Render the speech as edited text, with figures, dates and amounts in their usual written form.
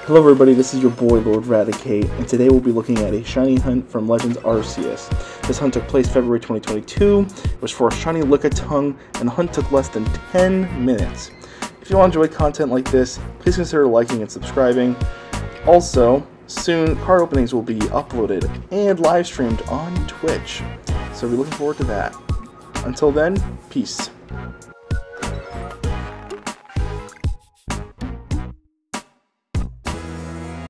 Hello everybody, this is your boy Lord Radicate, and today we'll be looking at a shiny hunt from Legends Arceus. This hunt took place February 2022, it was for a Shiny Lickitung, and the hunt took less than 10 minutes. If you all enjoy content like this, please consider liking and subscribing. Also, soon card openings will be uploaded and live streamed on Twitch, so we're looking forward to that. Until then, peace.